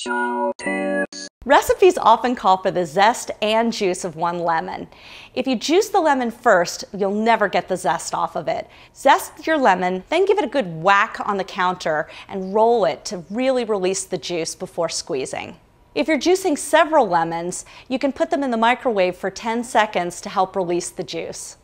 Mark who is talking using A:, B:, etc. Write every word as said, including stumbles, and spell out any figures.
A: Show tips.
B: Recipes often call for the zest and juice of one lemon. If you juice the lemon first, you'll never get the zest off of it. Zest your lemon, then give it a good whack on the counter and roll it to really release the juice before squeezing. If you're juicing several lemons, you can put them in the microwave for ten seconds to help release the juice.